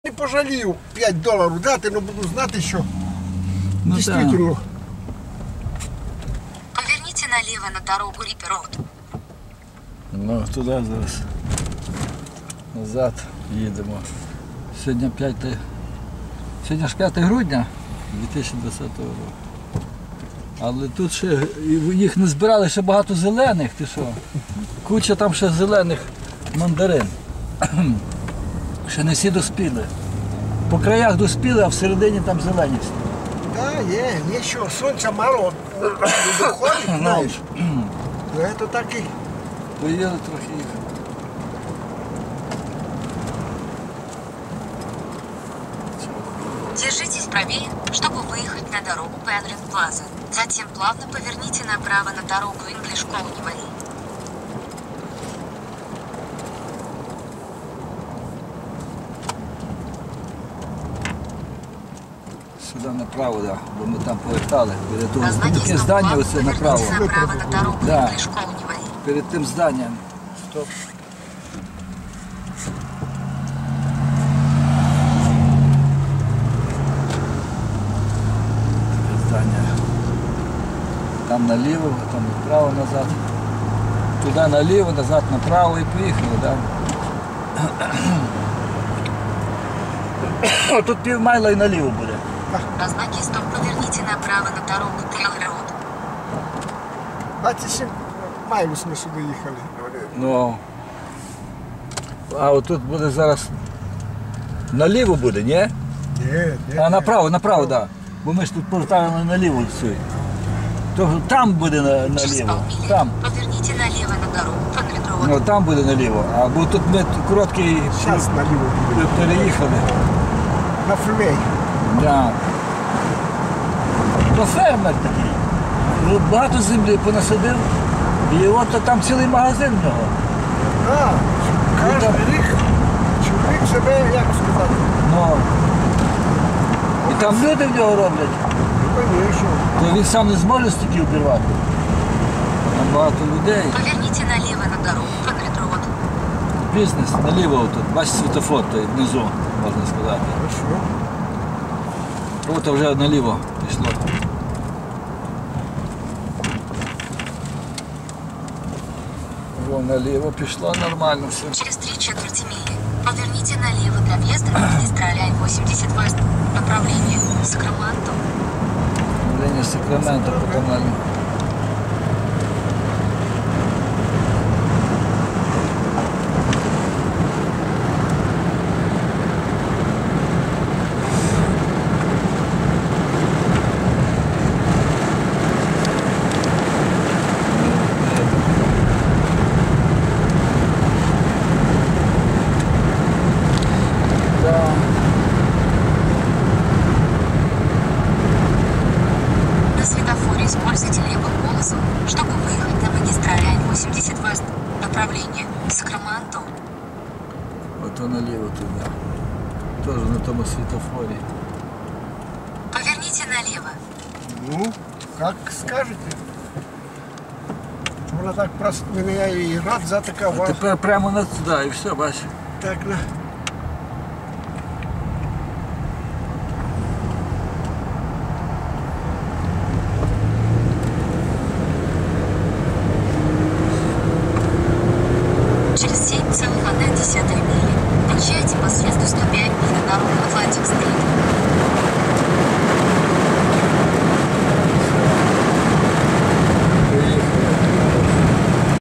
Не пожалів $5 дати, але буду знати, що Ну, дійсно. Поверните налево на дорогу Риппер-Роуд. Ну, туди зараз. Назад їдемо. Сьогодні ж 5 грудня 2020 року. Але тут ще їх не збирали, ще багато зелених, ти що? Куча там ще зелених мандарин. Ще не всі доспіли. По краях доспіли, а всередині там зелені всі. Так, є що, сонця мало не доходить, знаєш. Ну, це так і. Поїли трохи їх. Держитесь правее, чтобы выехать на дорогу Пенрин Плаза. Затем плавно поверните направо на дорогу English Colony Way. Сюди направо, да, бо ми там повертали. Перед На знаке таке «Стоп» здання плавно оце направо. поверните направо на дорогу Да. English Colony Way. Перед тим зданням. Стоп. Таке здання. Там наліво, там направо, назад. Туди наліво, назад направо і поїхали, да? О, тут півмайла і наліво буде. На знаке «Стоп» поверните направо на дорогу Тейл-Роуд. 27 майлів ми сюди їхали. Ну. А отут буде зараз наліво буде, ні? Ні. А направо, так. Да. Бо ми ж тут повертаємо наліво все. То там буде Через наліво. полмили Там. поверните налево на дорогу Пенрин-Роуд. Ну, там буде наліво. А бо тут ми короткий Зараз наліво буде. переїхали. На фрівей. Да. То фермер такий. Ну, багато землі понасадив. І от там цілий магазин в нього. Так, кожен рік чоловік себе, як сказати, Ну. І там люди в нього роблять. звісно. То він сам не зможе стільки обірвати. Там багато людей. Поверните налево на дорогу Пенрин-Роуд. Бізнес наліво тут. Бачиш світофор той внизу, можна сказати. Хорошо. От вже наліво пішло. О, наліво пішло, нормально все. Через 3/4 мили поверните налево для въезда на магистраль I-80 West. Направление Сакраменто. Лінія Сакраменто по каналі. Да. На светофоре используйте левым полосу, чтобы выехать на магистраль I-80 West. Направление Сакраменто. Ото наліво туди. Теж на тому світофорі. Поверните налево. Ну, як скажете. Вона так просто мене і рад за така А вас. тепер прямо на туди і все, бачиш. Так, на.